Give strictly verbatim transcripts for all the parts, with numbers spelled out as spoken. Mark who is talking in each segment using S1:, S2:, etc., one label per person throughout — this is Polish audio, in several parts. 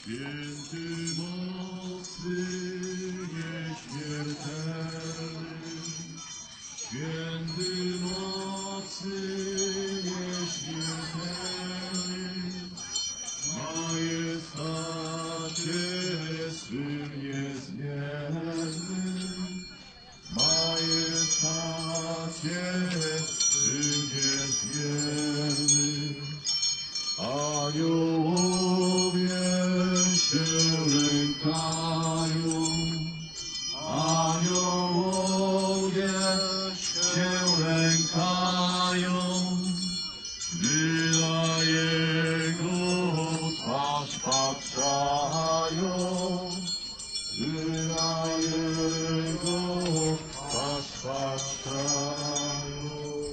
S1: Święty mocny, nieśmiertelny, święty mocny, nieśmiertelny, majestacie swym niezmiernym, majestacie swym niezmiernym, aniołowie się lękają, aniołowie się lękają, gdy na Jego twarz patrzają, gdy na Jego twarz patrzają.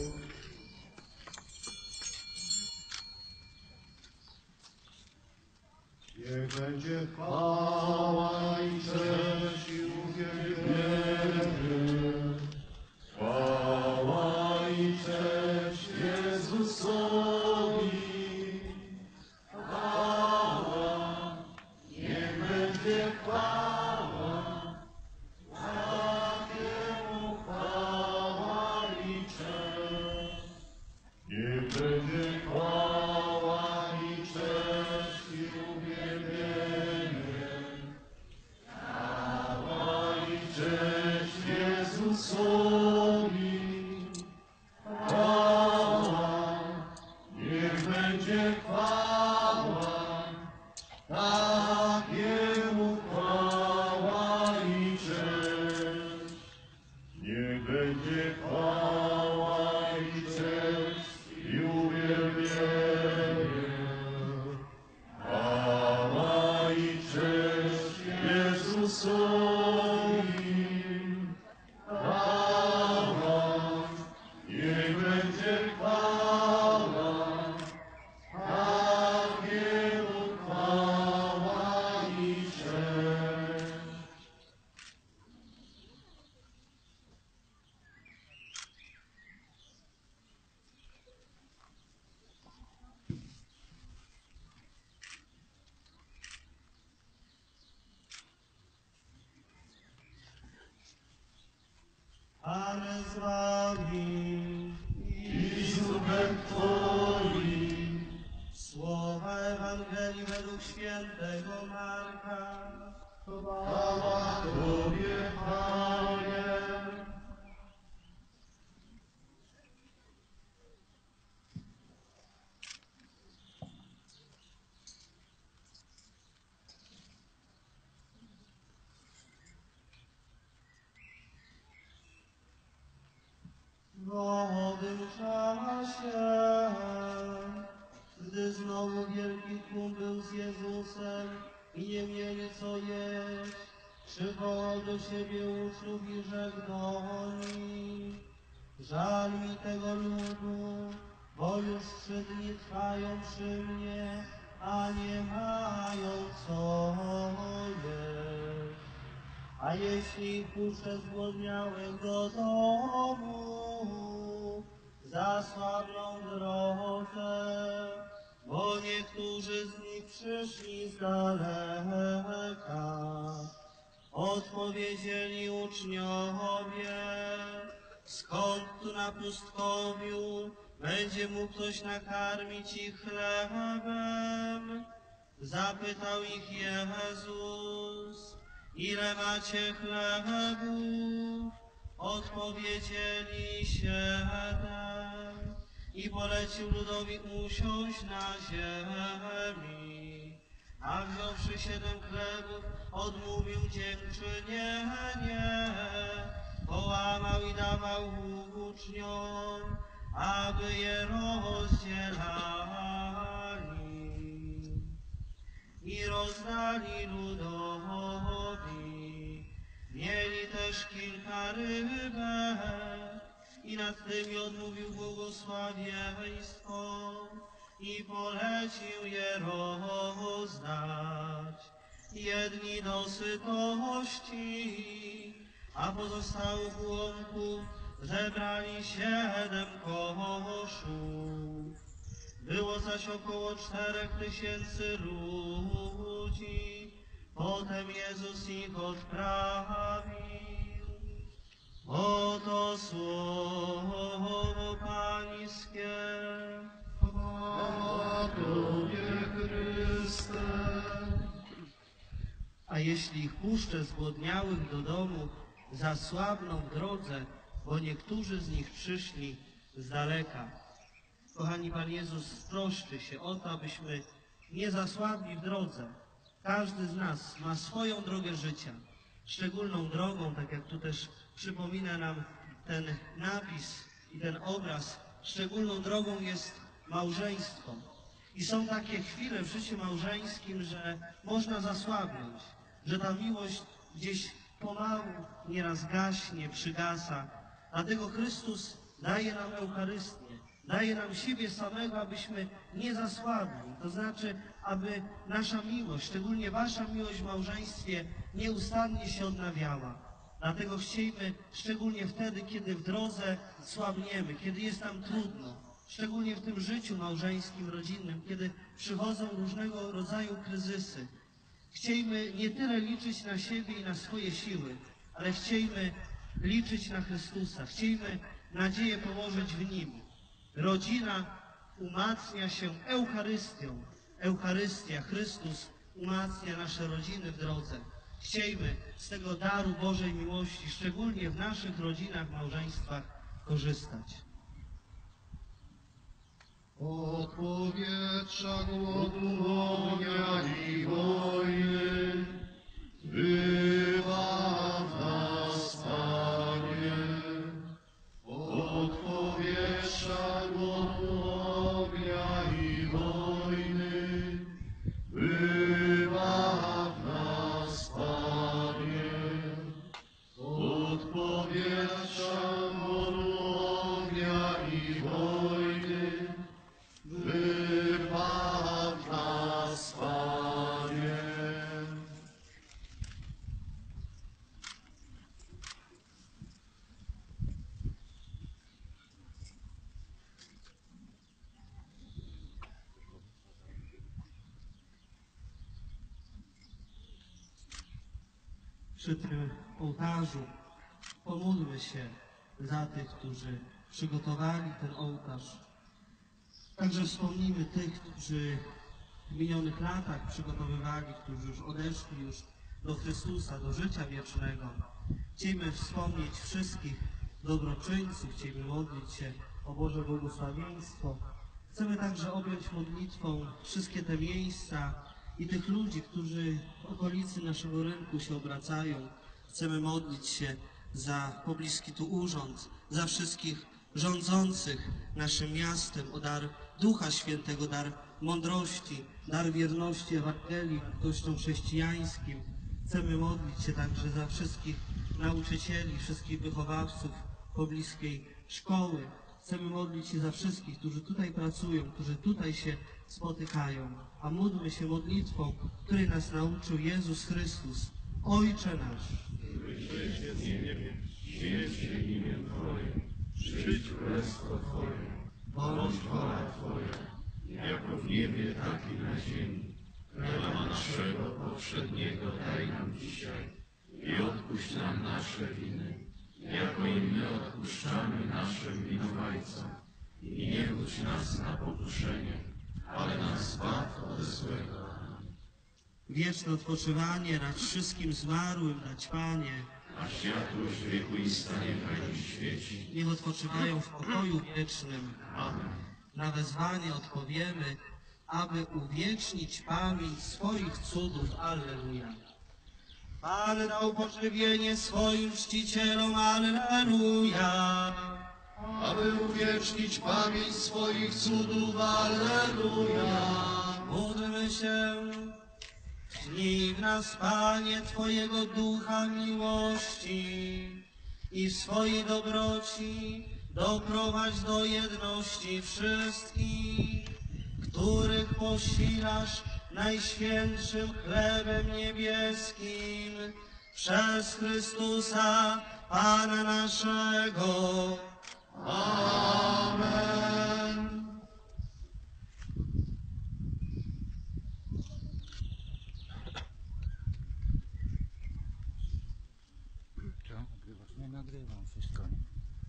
S1: Niech będzie chwała i cześć i uwielbienie, chwała i cześć Jezusowi, chwała, niech będzie chwała, Jemu chwała i cześć, niech będzie chwała i cześć i uwielbienie, chwała i cześć Jezusowi, chwała, niech będzie chwała, tak Jemu chwała i cześć, niech będzie chwała i cześć i uwielbienie, chwała i cześć Jezusowi, chwała, niech będzie chwała, tak Jemu chwała i cześć.
S2: Pane z wami
S1: I z duchem Twoim,
S2: słowa Ewangelii według świętego Marka.
S1: chwała Tobie, Panie.
S2: W owym czasie, gdy znowu wielki tłum był z Jezusem i nie mieli co jeść, przywołał do siebie uczniów i rzekł do nich: żal mi tego ludu, bo już trzy dni trwają przy mnie, a nie mają co jeść. A jeśli ich puszczę zgłodniałych do domu, zasłabną w drodze, bo niektórzy z nich przyszli z daleka. Odpowiedzieli uczniowie: skąd tu na pustkowiu będzie mógł ktoś nakarmić ich chlebem? Zapytał ich Jezus: ile macie chlebów? Odpowiedzieli: siedem. I polecił ludowi usiąść na ziemi. A wziąwszy siedem chlebów, odmówił dziękczynienie, połamał i dawał uczniom, aby je rozdzielali. I rozdali ludowi. Mieli też kilka rybek i nad tymi odmówił błogosławieństwo i polecił je rozdać. Jedni do sytości, a pozostałych ułomków zebrali siedem koszów. Było zaś około czterech tysięcy ludzi. ludzi. Potem Jezus ich odprawił. Oto słowo Pańskie.
S1: Chwała Tobie, Chryste.
S2: A jeśli ich puszczę zgłodniałych do domu, zasłabną w drodze, bo niektórzy z nich przyszli z daleka. Kochani, Pan Jezus troszczy się o to, abyśmy nie zasłabli w drodze. Każdy z nas ma swoją drogę życia. Szczególną drogą, tak jak tu też przypomina nam ten napis i ten obraz, szczególną drogą jest małżeństwo. I są takie chwile w życiu małżeńskim, że można zasłabnąć, że ta miłość gdzieś pomału nieraz gaśnie, przygasa. Dlatego Chrystus daje nam Eucharystię, daje nam siebie samego, abyśmy nie zasłabli. To znaczy, aby nasza miłość, szczególnie wasza miłość w małżeństwie, nieustannie się odnawiała. Dlatego chciejmy, szczególnie wtedy, kiedy w drodze słabniemy, kiedy jest nam trudno, szczególnie w tym życiu małżeńskim, rodzinnym, kiedy przychodzą różnego rodzaju kryzysy, chciejmy nie tyle liczyć na siebie i na swoje siły, ale chciejmy liczyć na Chrystusa, chciejmy nadzieję położyć w Nim. Rodzina umacnia się Eucharystią. Eucharystia, Chrystus umacnia nasze rodziny w drodze. Chciejmy z tego daru Bożej miłości, szczególnie w naszych rodzinach, małżeństwach, korzystać.
S1: Od powietrza, głodu, ognia i wojny wybaw nas, Panie. Od powietrza, głodu, ognia i wojny wybaw nas, Panie. Od powietrza, głodu, ognia i wojny wybaw nas, Panie.
S2: Przy tym ołtarzu pomódlmy się za tych, którzy przygotowali ten ołtarz. Także wspomnimy tych, którzy w minionych latach przygotowywali, którzy już odeszli już do Chrystusa, do życia wiecznego. Chcielibyśmy wspomnieć wszystkich dobroczyńców, chcielibyśmy modlić się o Boże błogosławieństwo. Chcemy także objąć modlitwą wszystkie te miejsca i tych ludzi, którzy w okolicy naszego rynku się obracają. Chcemy modlić się za pobliski tu urząd, za wszystkich rządzących naszym miastem, o dar Ducha Świętego, dar mądrości, dar wierności Ewangelii, Kościołom chrześcijańskim. Chcemy modlić się także za wszystkich nauczycieli, wszystkich wychowawców pobliskiej szkoły. Chcemy modlić się za wszystkich, którzy tutaj pracują, którzy tutaj się spotykają. A módlmy się modlitwą, której nas nauczył Jezus Chrystus. Ojcze nasz,
S1: Któryś jest w niebie, święć się imię Twoje, przyjdź królestwo Twoje, bądź wola Twoja, jako w niebie, tak i na ziemi. Chleba naszego powszedniego daj nam dzisiaj i odpuść nam nasze winy, jako i my odpuszczamy naszym winowajcom. I nie wódź nas na pokuszenie, ale nas zbaw od złego.
S2: wieczne odpoczywanie racz wszystkim zmarłym dać, Panie.
S1: A światłość wiekuista niechaj dziś świeci.
S2: Niech odpoczywają w pokoju wiecznym.
S1: Amen.
S2: Na wezwanie odpowiemy, aby uwiecznić pamięć swoich cudów. Alleluja. Pan dał pożywienie swoim czcicielom. Alleluja.
S1: Aby uwiecznić pamięć swoich cudów, alleluja.
S2: Módlmy się. Wcznij w nas, Panie, Twojego ducha miłości i w swojej dobroci doprowadź do jedności wszystkich, których posilasz najświętszym chlebem niebieskim przez Chrystusa, Pana naszego. Amen.
S3: nagrywam wszystko, nie?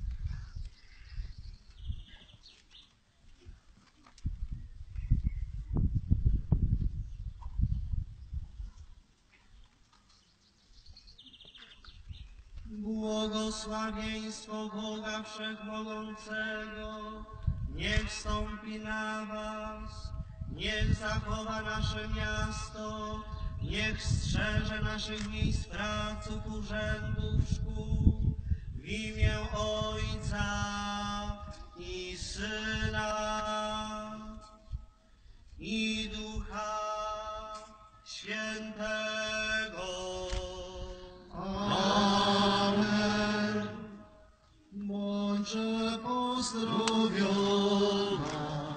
S2: Błogosławieństwo Boga Wszechmogącego niech wstąpi na was, niech zachowa nasze miasto, niech strzeże naszych miejsc pracy, urzędów, szkół, w imię Ojca i Syna i Ducha Świętego.
S1: Amen. Bądźże pozdrowiona,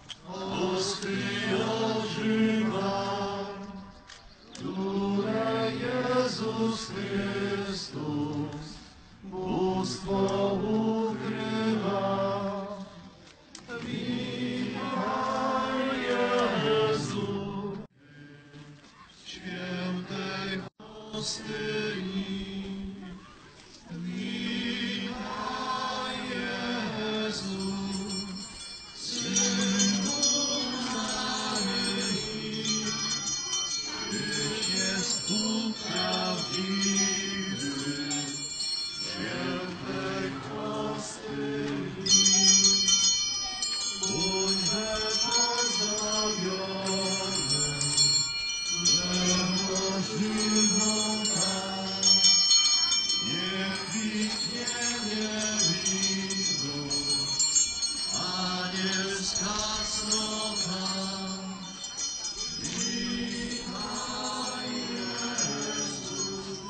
S1: Ostria żywa, które Jezus Chrystus bóstwo ukrywa. Witaj, Jezu, w świętej pustyni. Witaj, Jezu, Synu Maryi, Tyś jest Bóg prawdziwy, świętej pustyni. Bądźże pozdrowione, drzewo żywota, niech kwitnie niewidło, anielska cnota. Witaj, Jezu,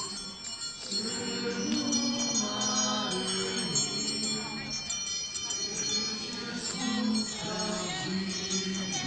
S1: Synu Maryi, Tyś jest Bóg prawdziwy.